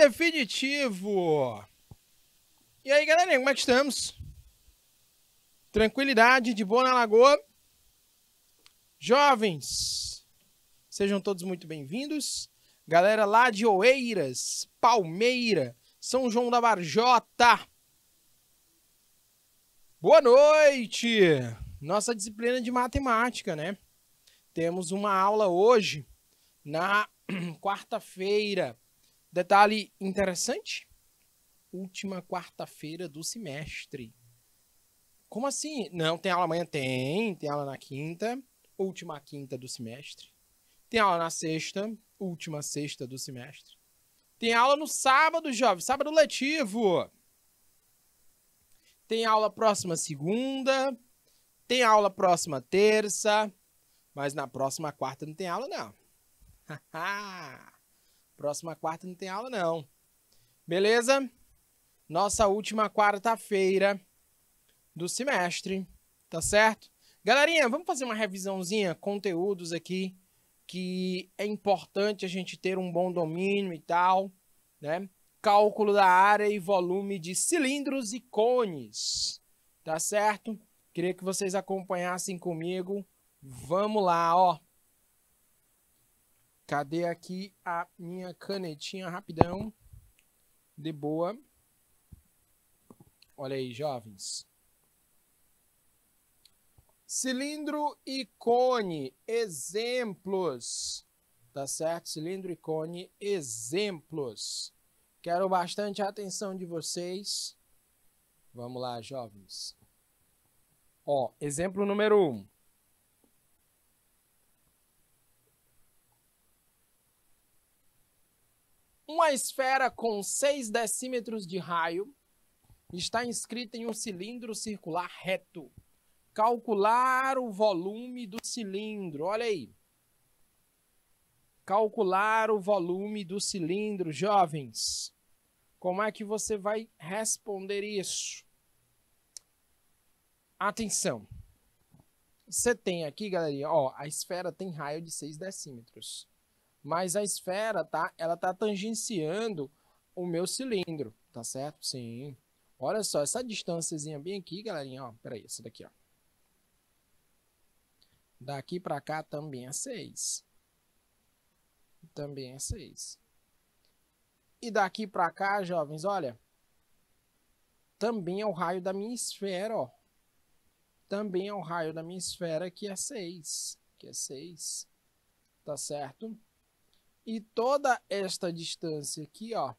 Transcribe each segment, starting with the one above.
definitivo! E aí, galerinha, como é que estamos? Tranquilidade, de boa na lagoa? Jovens, sejam todos muito bem-vindos. Galera lá de Oeiras, Palmeira, São João da Varjota. Boa noite! Nossa disciplina de matemática, né? Temos uma aula hoje, na quarta-feira. Detalhe interessante, última quarta-feira do semestre. Como assim? Não, tem aula amanhã? Tem aula na quinta, última quinta do semestre. Tem aula na sexta, última sexta do semestre. Tem aula no sábado, jovem, sábado letivo. Tem aula próxima segunda, tem aula próxima terça, mas na próxima quarta não tem aula, não. Próxima quarta não tem aula, não. Beleza? Nossa última quarta-feira do semestre, tá certo? Galerinha, vamos fazer uma revisãozinha, conteúdos aqui, que é importante a gente ter um bom domínio e tal, né? Cálculo da área e volume de cilindros e cones, tá certo? Queria que vocês acompanhassem comigo. Vamos lá, ó. Cadê aqui a minha canetinha rapidão? De boa. Olha aí, jovens. Cilindro e cone, exemplos. Tá certo? Cilindro e cone, exemplos. Quero bastante a atenção de vocês. Vamos lá, jovens. Ó, exemplo número 1. Uma esfera com 6 decímetros de raio está inscrita em um cilindro circular reto. Calcular o volume do cilindro. Olha aí. Calcular o volume do cilindro, jovens. Como é que você vai responder isso? Atenção. Você tem aqui, galerinha, ó, a esfera tem raio de 6 decímetros. Mas a esfera, tá? Ela tá tangenciando o meu cilindro, tá certo? Sim. Olha só, essa distânciazinha bem aqui, galerinha, ó. Peraí, essa daqui, ó. Daqui pra cá também é 6. Também é 6. E daqui pra cá, jovens, olha. Também é o raio da minha esfera, ó. Também é o raio da minha esfera, que é 6. Que é 6. Tá certo? E toda esta distância aqui, ó,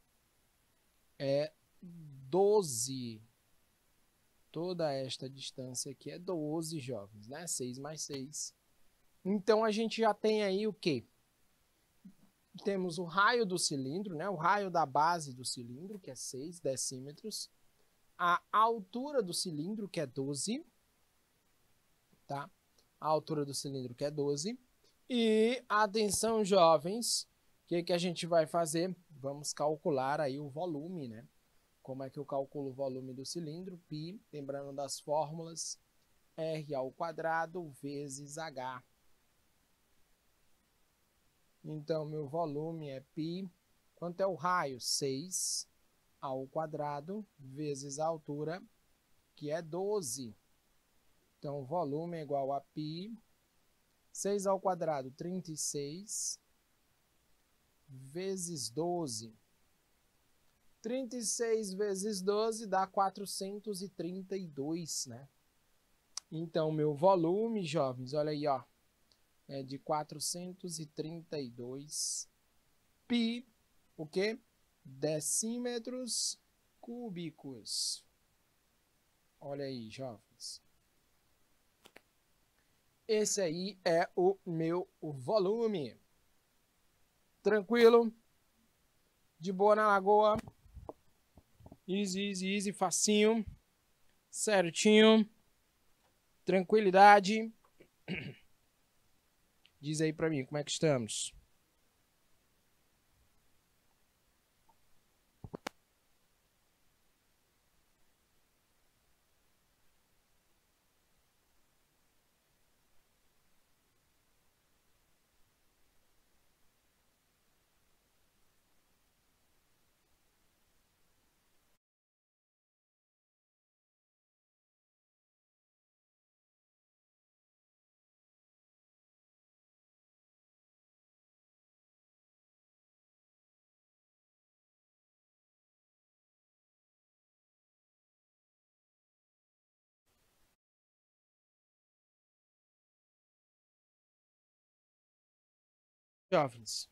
é 12. Toda esta distância aqui é 12, jovens, né? 6 mais 6. Então, a gente já tem aí o quê? Temos o raio do cilindro, né? O raio da base do cilindro, que é 6 decímetros. A altura do cilindro, que é 12. Tá? A altura do cilindro, que é 12. E, atenção, jovens, o que a gente vai fazer? Vamos calcular aí o volume, né? Como é que eu calculo o volume do cilindro? Π, lembrando das fórmulas, R ao quadrado vezes H. Então, meu volume é π. Quanto é o raio? 6 ao quadrado vezes a altura, que é 12. Então, o volume é igual a π. 6 ao quadrado, 36, vezes 12. 36 vezes 12 dá 432, né? Então, meu volume, jovens, olha aí, ó, é de 432 π, o quê? Decímetros cúbicos. Olha aí, jovens. Esse aí é o meu volume. Tranquilo? De boa na lagoa? Easy, easy, easy, facinho. Certinho. Tranquilidade. Diz aí pra mim, como é que estamos? jovens?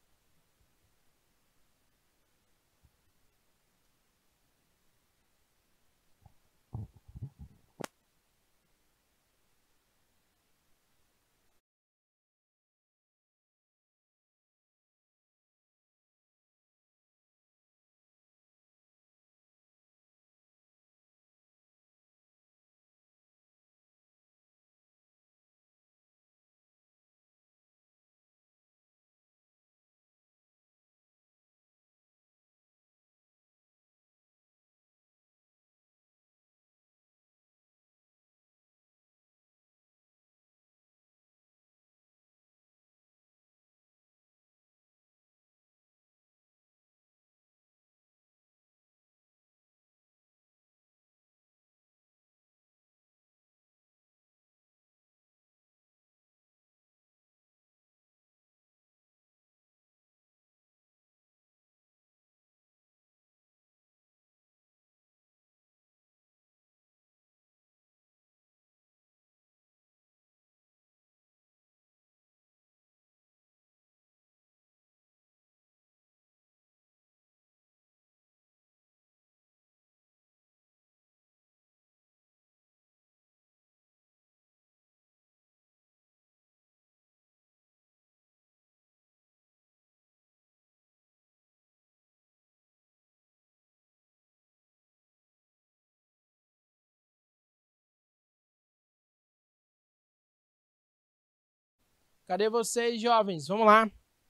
Cadê vocês, jovens? Vamos lá.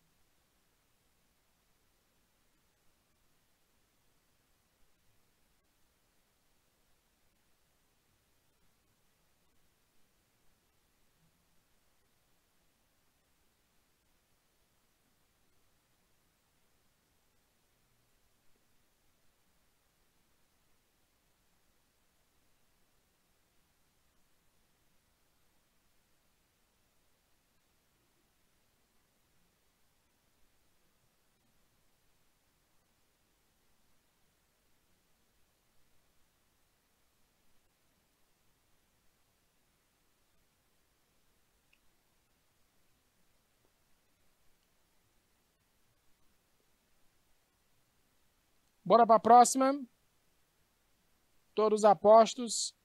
Bora para a próxima. Todos apostos.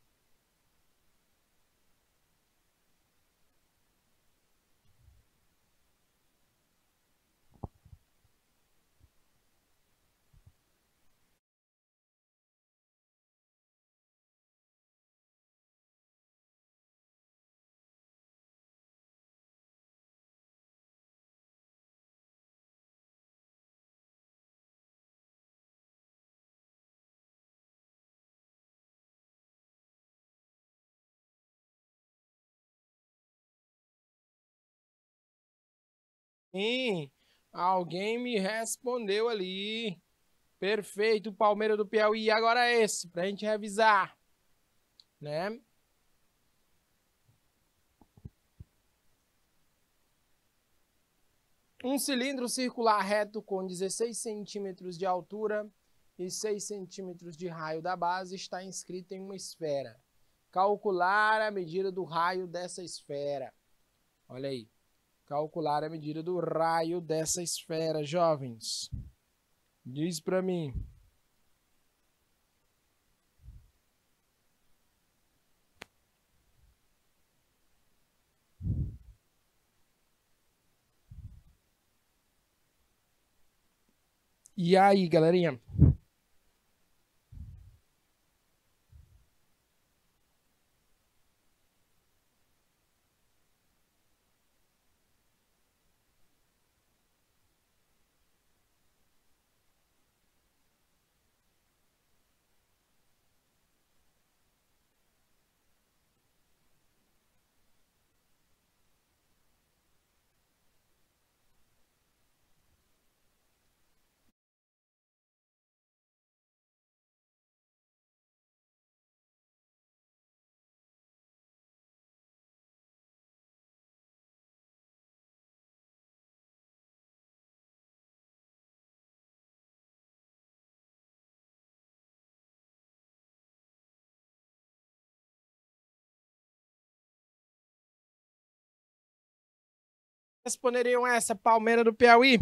Sim, alguém me respondeu ali. Perfeito, Palmeiras do Piauí. Agora é esse, para a gente revisar, né? Um cilindro circular reto com 16 centímetros de altura e 6 centímetros de raio da base está inscrito em uma esfera. Calcular a medida do raio dessa esfera. Olha aí. Calcular a medida do raio dessa esfera, jovens. Diz para mim. E aí, galerinha? Responderiam essa, Palmeira do Piauí?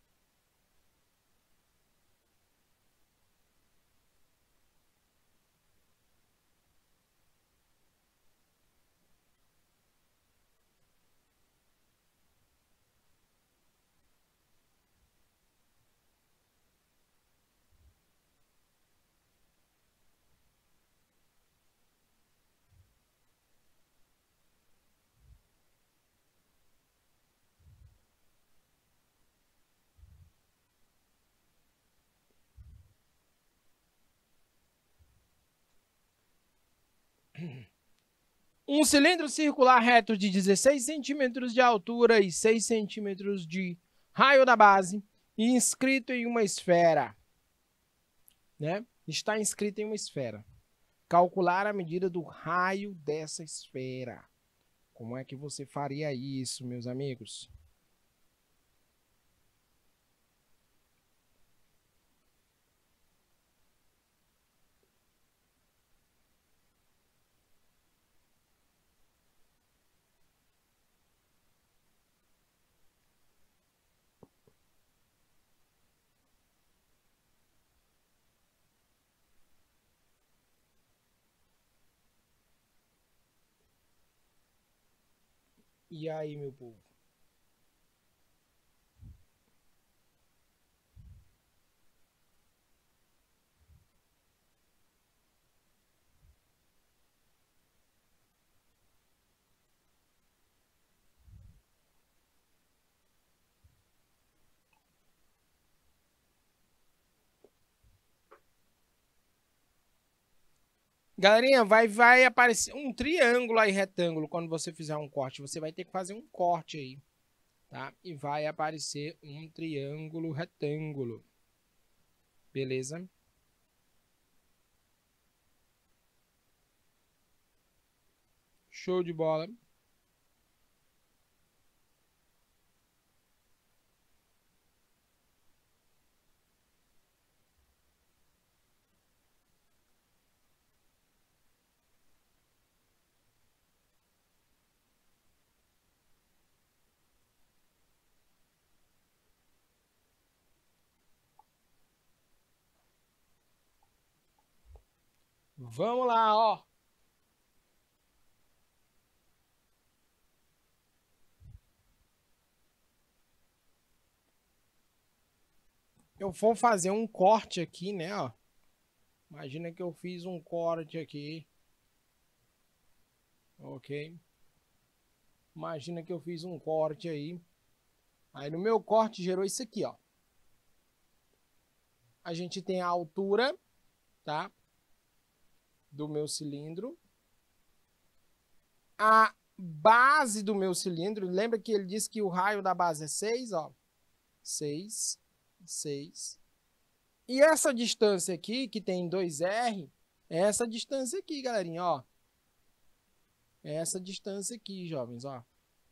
Um cilindro circular reto de 16 centímetros de altura e 6 centímetros de raio da base, inscrito em uma esfera, né? Está inscrito em uma esfera. Calcular a medida do raio dessa esfera. Como é que você faria isso, meus amigos? E aí, meu povo? Galerinha, vai aparecer um triângulo aí, retângulo, quando você fizer um corte. Você vai ter que fazer um corte aí, tá? E vai aparecer um triângulo retângulo. Beleza? Show de bola. Vamos lá, ó. Eu vou fazer um corte aqui, né, ó. Imagina que eu fiz um corte aqui. Ok? Imagina que eu fiz um corte aí. Aí no meu corte gerou isso aqui, ó. A gente tem a altura, tá? Do meu cilindro. A base do meu cilindro, lembra que ele disse que o raio da base é 6, ó. 6, 6. E essa distância aqui, que tem 2R, é essa distância aqui, galerinha, ó. É essa distância aqui, jovens, ó.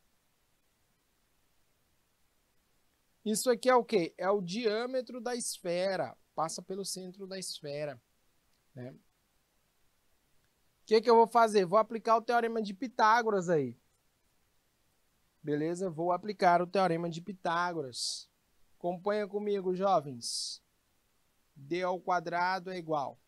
Isso aqui é o quê? É o diâmetro da esfera. Passa pelo centro da esfera, né? O que eu vou fazer? Vou aplicar o teorema de Pitágoras aí. Beleza? Vou aplicar o teorema de Pitágoras. Acompanha comigo, jovens. D ao quadrado é igual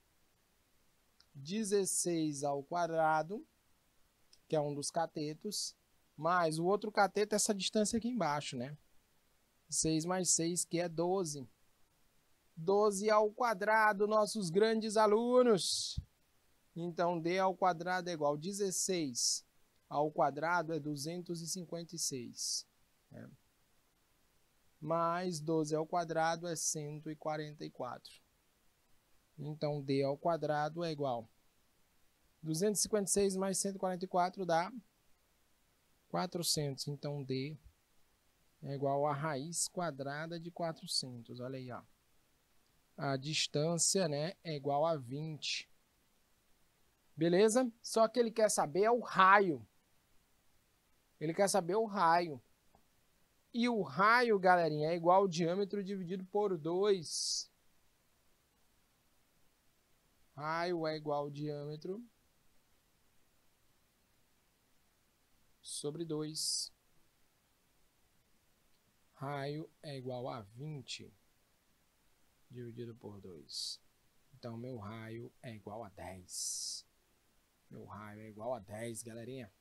16 ao quadrado, que é um dos catetos, mais o outro cateto, essa distância aqui embaixo, né? 6 mais 6, que é 12. 12 ao quadrado, nossos grandes alunos. Então, D ao quadrado é igual a 16 ao quadrado é 256. Né? Mais 12 ao quadrado é 144. Então, D ao quadrado é igual a 256 mais 144 dá 400. Então, D é igual a raiz quadrada de 400. Olha aí, ó. A distância, né, é igual a 20. Beleza? Só que ele quer saber o raio. Ele quer saber o raio. E o raio, galerinha, é igual ao diâmetro dividido por 2. Raio é igual ao diâmetro sobre 2. raio é igual a 20 dividido por 2. Então, meu raio é igual a 10. Meu raio é igual a 10, galerinha.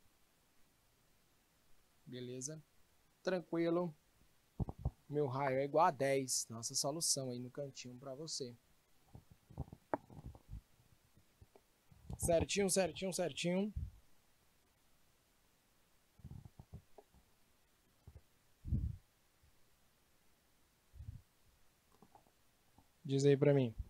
Beleza? Tranquilo. Meu raio é igual a 10. Nossa solução aí no cantinho para você. Certinho, certinho, certinho. Diz aí para mim.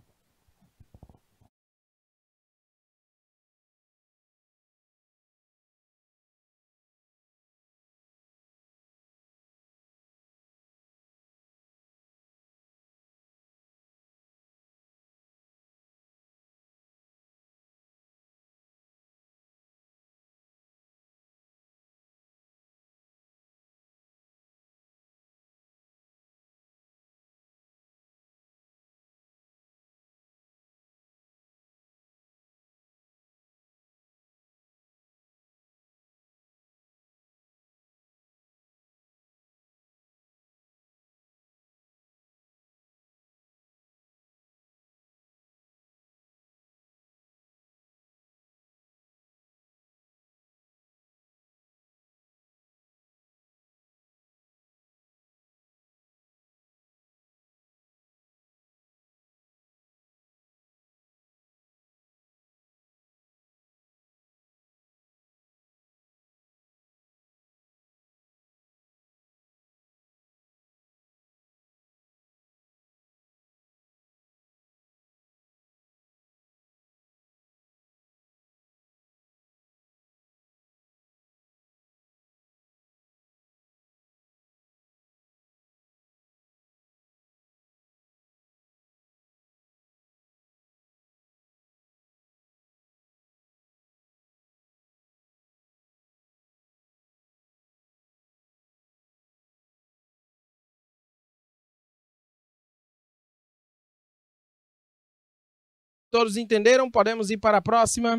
Todos entenderam? Podemos ir para a próxima.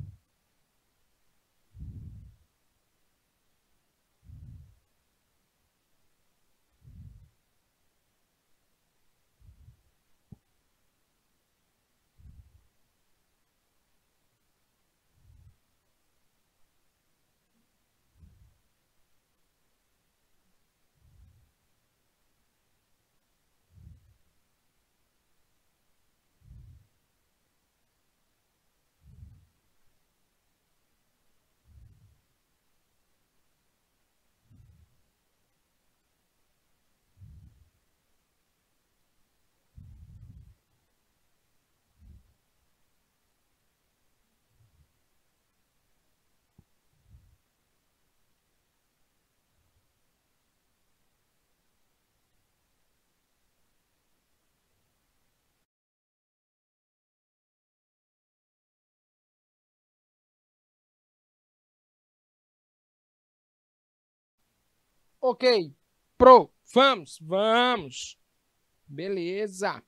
Ok. Pro. Vamos. Vamos. Beleza.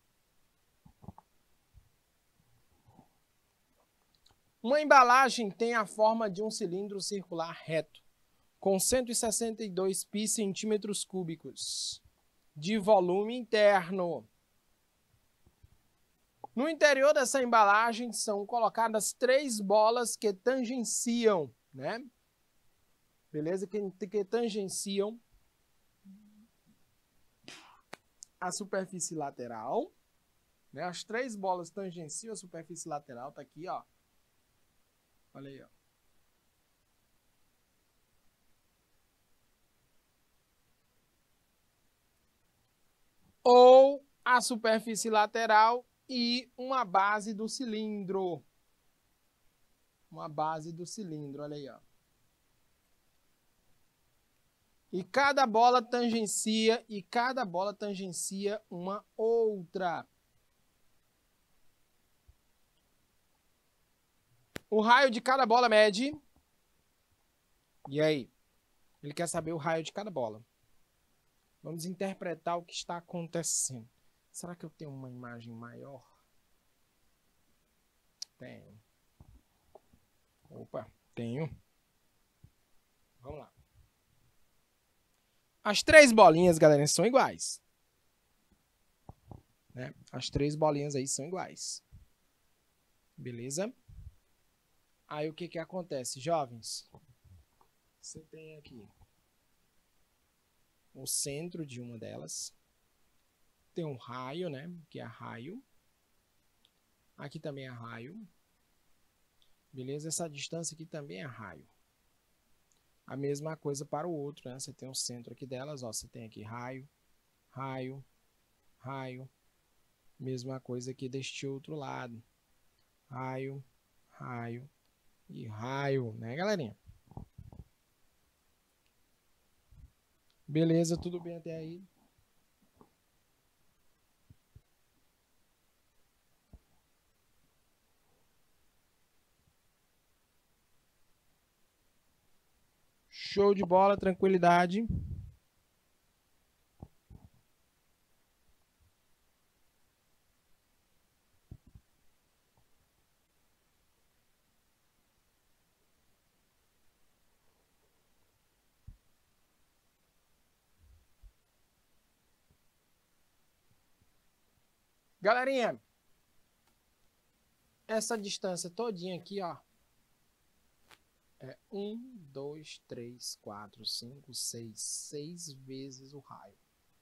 Uma embalagem tem a forma de um cilindro circular reto, com 162 pi centímetros cúbicos de volume interno. No interior dessa embalagem são colocadas 3 bolas que tangenciam, né? Beleza? Que tangenciam a superfície lateral, né? As 3 bolas tangenciam a superfície lateral, tá aqui, ó. Olha aí, ó. Ou a superfície lateral e uma base do cilindro. Uma base do cilindro, olha aí, ó. E cada bola tangencia uma outra. O raio de cada bola mede. E aí? Ele quer saber o raio de cada bola. Vamos interpretar o que está acontecendo. Será que eu tenho uma imagem maior? Tenho. Opa, tenho. Vamos lá. As três bolinhas, galera, são iguais. Né? As três bolinhas aí são iguais. Beleza? Aí o que que acontece, jovens? Você tem aqui o centro de uma delas. Tem um raio, né? Que é raio. Aqui também é raio. Beleza? Essa distância aqui também é raio. A mesma coisa para o outro, né? Você tem o centro aqui delas, ó. Você tem aqui raio, raio, raio. Mesma coisa aqui deste outro lado. Raio, raio e raio, né, galerinha? Beleza, tudo bem até aí? Show de bola, tranquilidade. Galerinha, essa distância todinha aqui, ó, é 1, 2, 3, 4, 5, 6, 6 vezes o raio.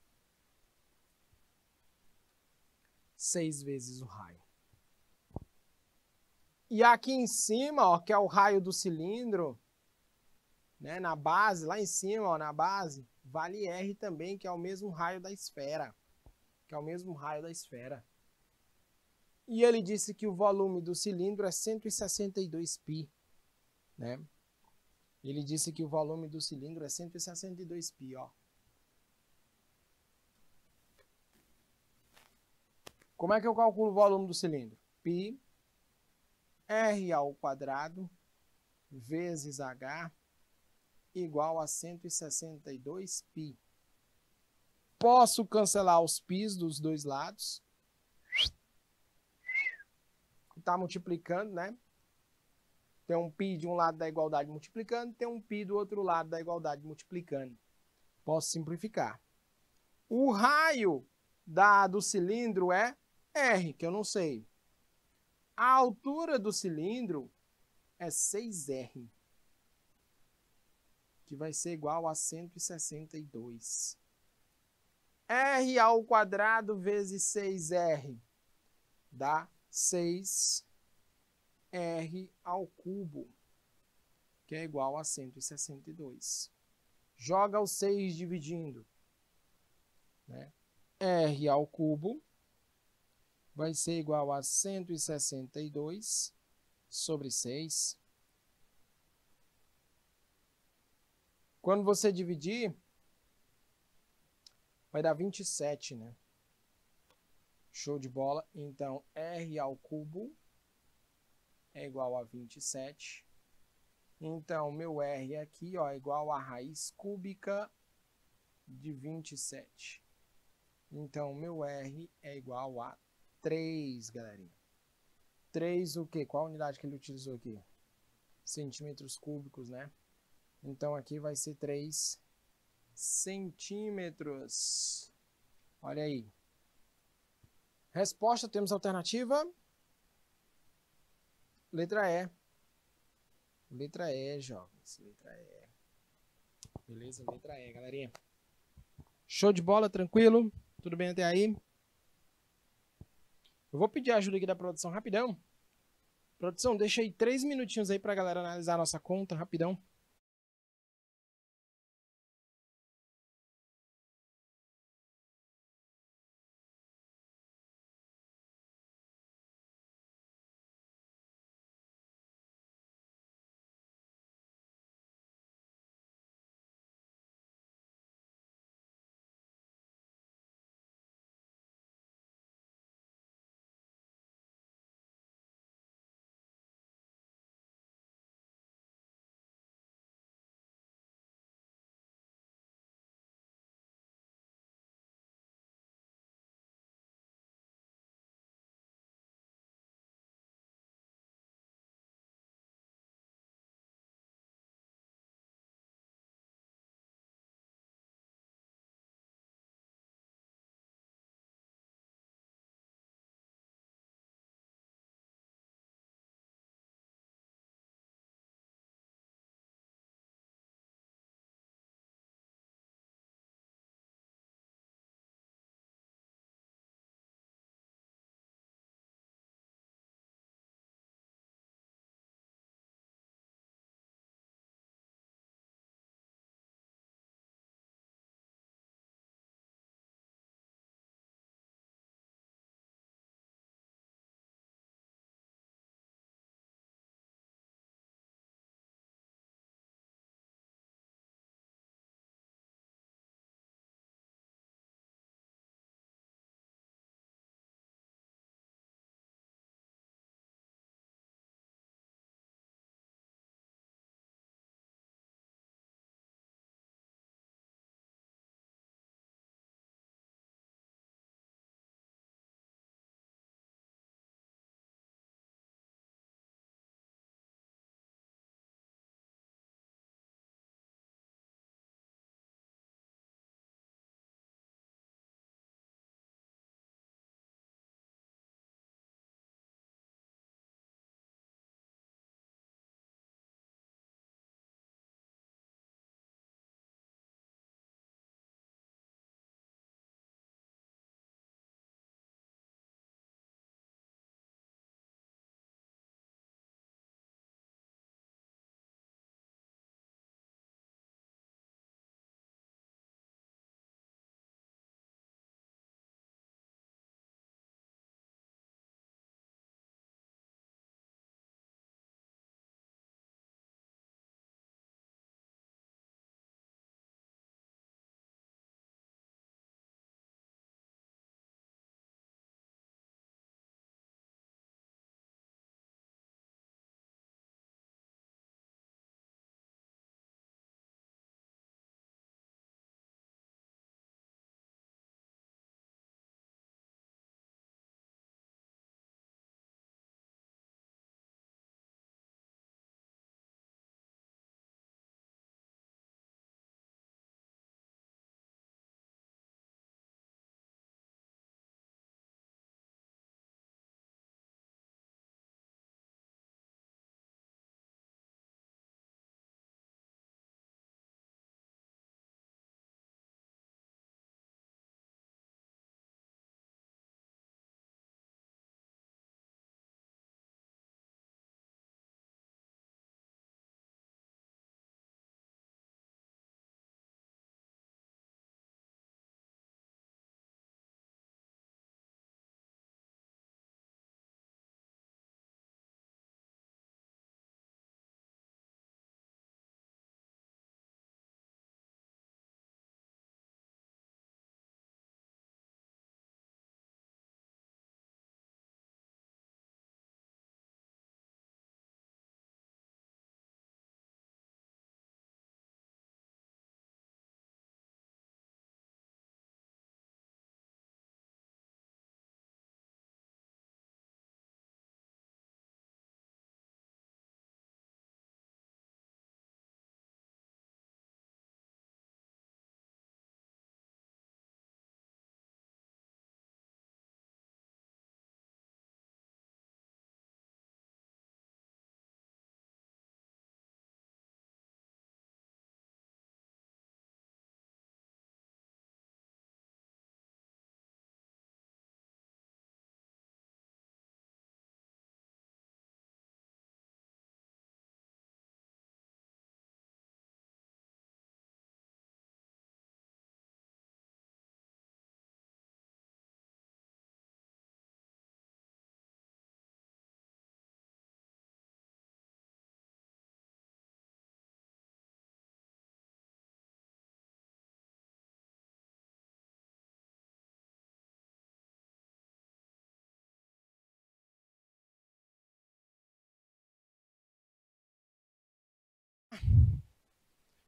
6 vezes o raio. E aqui em cima, ó, que é o raio do cilindro, né, na base, lá em cima, ó, na base, vale R também, que é o mesmo raio da esfera. Que é o mesmo raio da esfera. E ele disse que o volume do cilindro é 162 π, né? Ele disse que o volume do cilindro é 162 π, ó. Como é que eu calculo o volume do cilindro? Π R ao quadrado vezes H igual a 162 π. Posso cancelar os π's dos dois lados. Está multiplicando, né? Tem um π de um lado da igualdade multiplicando, tem um π do outro lado da igualdade multiplicando. Posso simplificar. O raio do cilindro é R, que eu não sei. A altura do cilindro é 6R, que vai ser igual a 162. R ao quadrado vezes 6R dá 6R ao cubo, que é igual a 162. Joga o 6 dividindo, né? R ao cubo vai ser igual a 162 sobre 6. Quando você dividir, vai dar 27, né? Show de bola. Então, R ao cubo é igual a 27. Então, meu R aqui, ó, é igual a raiz cúbica de 27. Então, meu R é igual a 3, galerinha. 3 o quê? Qual a unidade que ele utilizou aqui? Centímetros cúbicos, né? Então, aqui vai ser 3 centímetros. Olha aí. Resposta, temos alternativa? Letra E. Letra E, jovens. Letra E. Beleza? Letra E, galerinha. Show de bola, tranquilo? Tudo bem até aí? Eu vou pedir a ajuda aqui da produção rapidão. Produção, deixa aí 3 minutinhos aí pra galera analisar a nossa conta, rapidão.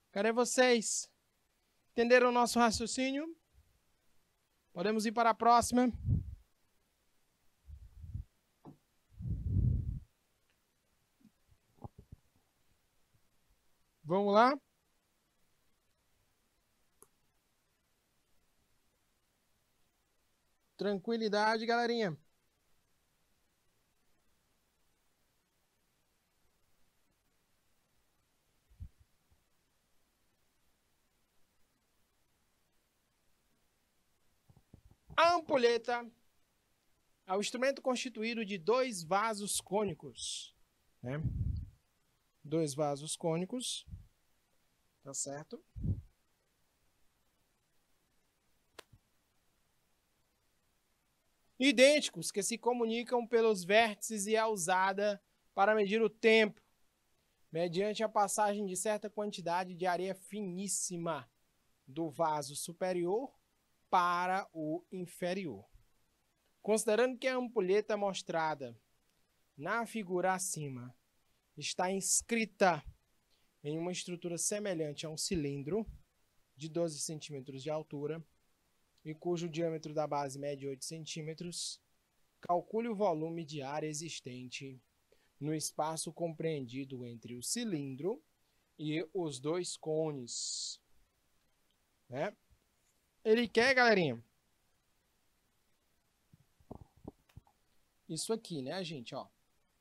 Cadê vocês? Entenderam o nosso raciocínio? Podemos ir para a próxima. Vamos lá? Tranquilidade, galerinha. A ampulheta é o instrumento constituído de 2 vasos cônicos, né? 2 vasos cônicos, tá certo? Idênticos, que se comunicam pelos vértices e é usada para medir o tempo, mediante a passagem de certa quantidade de areia finíssima do vaso superior para o inferior. Considerando que a ampulheta mostrada na figura acima está inscrita em uma estrutura semelhante a um cilindro de 12 centímetros de altura e cujo diâmetro da base mede 8 centímetros, calcule o volume de ar existente no espaço compreendido entre o cilindro e os 2 cones. Né? Ele quer, galerinha, isso aqui, né, gente? Ó.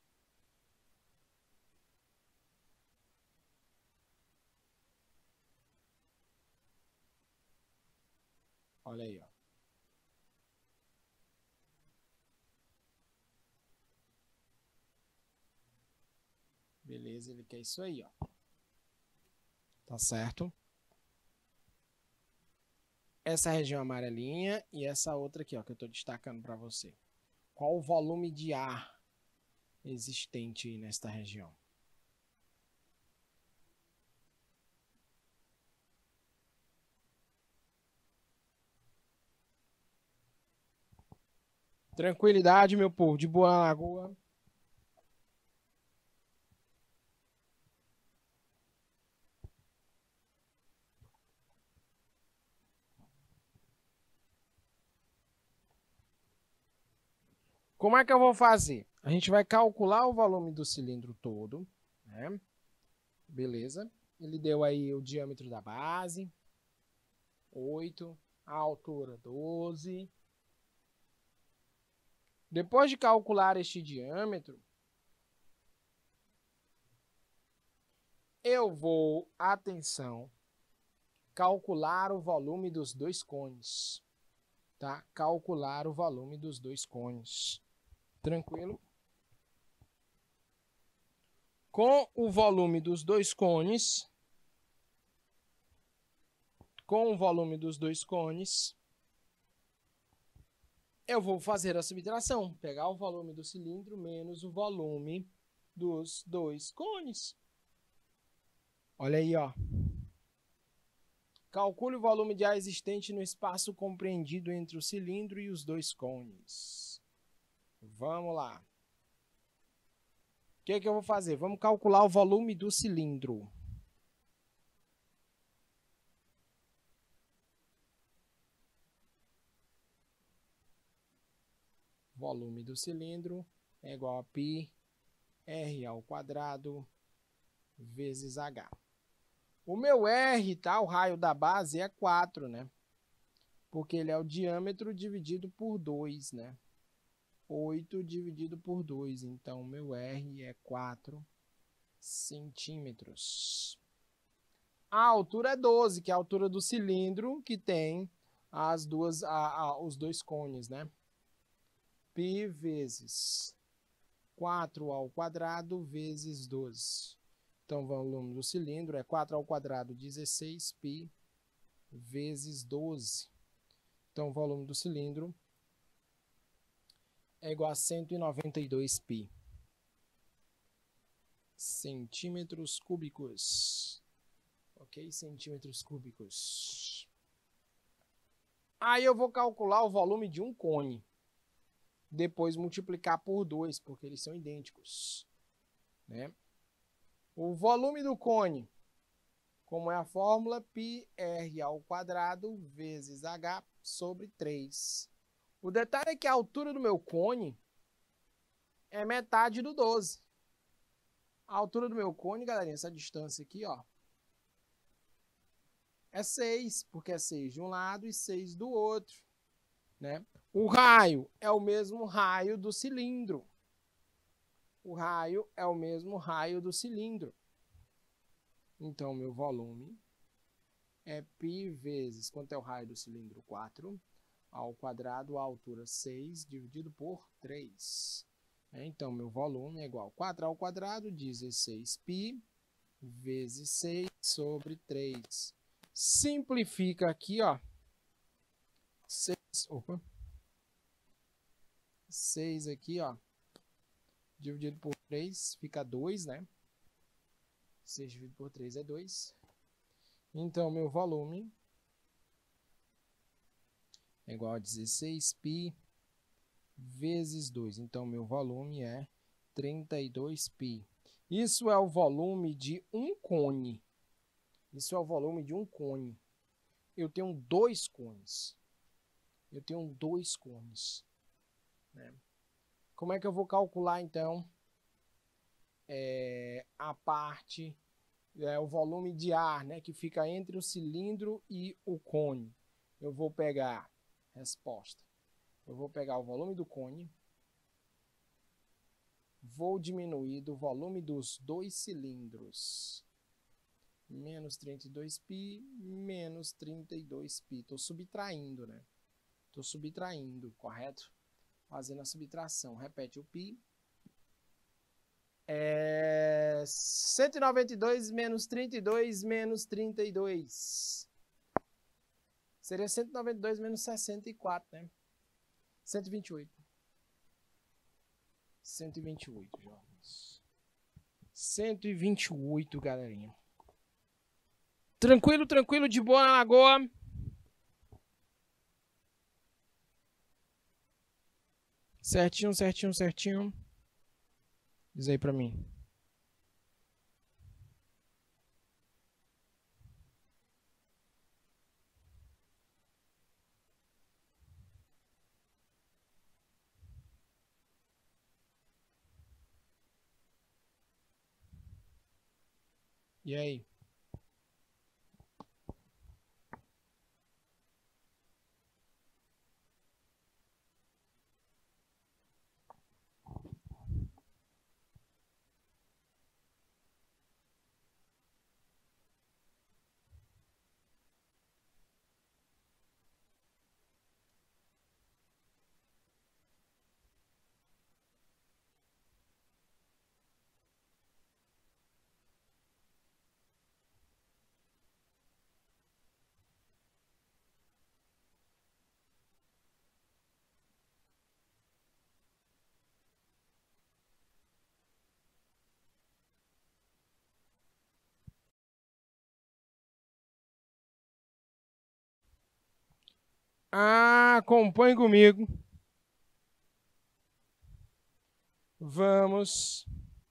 Olha aí, ó. Beleza, ele quer isso aí, ó. Tá certo? Essa região amarelinha e essa outra aqui, ó, que eu tô destacando para você. Qual o volume de ar existente aí nesta região? Tranquilidade, meu povo, de boa na lagoa. Como é que eu vou fazer? A gente vai calcular o volume do cilindro todo, né? Beleza. Ele deu aí o diâmetro da base, 8, a altura 12. Depois de calcular este diâmetro, eu vou, atenção, calcular o volume dos 2 cones. Tá? Calcular o volume dos 2 cones. Tranquilo? Com o volume dos 2 cones, eu vou fazer a subtração. Pegar o volume do cilindro menos o volume dos 2 cones. Olha aí, ó. Calcule o volume de ar existente no espaço compreendido entre o cilindro e os 2 cones. Vamos lá. O que eu vou fazer? Vamos calcular o volume do cilindro. Volume do cilindro é igual a π r ao quadrado vezes h. O meu R, tá? O raio da base é 4, né? Porque ele é o diâmetro dividido por 2, né? 8 dividido por 2. Então, o meu R é 4 centímetros. A altura é 12, que é a altura do cilindro, que tem os 2 cones, né? Π vezes 4 ao quadrado vezes 12. Então, o volume do cilindro é 4 ao quadrado, 16π vezes 12. Então, o volume do cilindro é igual a 192π. Centímetros cúbicos. Ok? Centímetros cúbicos. Aí eu vou calcular o volume de um cone. Depois multiplicar por 2, porque eles são idênticos. Né? O volume do cone, Como é a fórmula? πr ao quadrado vezes h sobre 3. O detalhe é que a altura do meu cone é metade do 12. A altura do meu cone, galerinha, essa distância aqui, ó, é 6, porque é 6 de um lado e 6 do outro, né? O raio é o mesmo raio do cilindro. O raio é o mesmo raio do cilindro. Então, meu volume é π vezes, quanto é o raio do cilindro? 4, ao quadrado, a altura 6, dividido por 3. Então, meu volume é igual a 4 ao quadrado, 16π, vezes 6 sobre 3. Simplifica aqui, ó. 6 aqui, ó, dividido por 3, fica 2, né? 6 dividido por 3 é 2. Então, meu volume é igual a 16π vezes 2. Então, meu volume é 32π. Isso é o volume de um cone. Isso é o volume de um cone. Eu tenho 2 cones. Eu tenho 2 cones. Né? Como é que eu vou calcular, então, a parte, o volume de ar, né, que fica entre o cilindro e o cone? Eu vou pegar, resposta, eu vou pegar o volume do cone, vou diminuir do volume dos 2 cilindros, menos 32π, menos 32π. Estou subtraindo, né? Estou subtraindo, correto? Fazendo a subtração. Repete o π. 192 menos 32 menos 32. Seria 192 menos 64, né? 128. 128, jovens. 128, galerinha. Tranquilo, tranquilo, de boa na lagoa. Certinho, certinho, certinho. Diz aí pra mim. E aí? Acompanhe comigo. Vamos.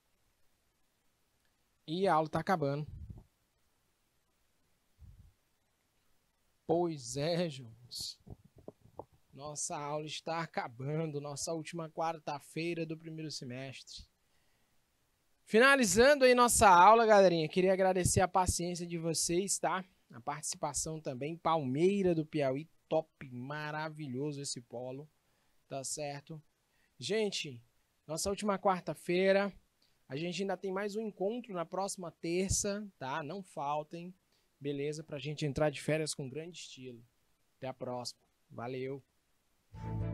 E a aula está acabando. Pois é, Jones. Nossa aula está acabando. Nossa última quarta-feira do primeiro semestre. Finalizando aí nossa aula, galerinha. Queria agradecer a paciência de vocês, tá? A participação também. Palmeira do Piauí. Top. Maravilhoso esse polo. Tá certo? Gente, nossa última quarta-feira. A gente ainda tem mais um encontro na próxima terça, tá? Não faltem. Beleza? Pra gente entrar de férias com grande estilo. Até a próxima. Valeu!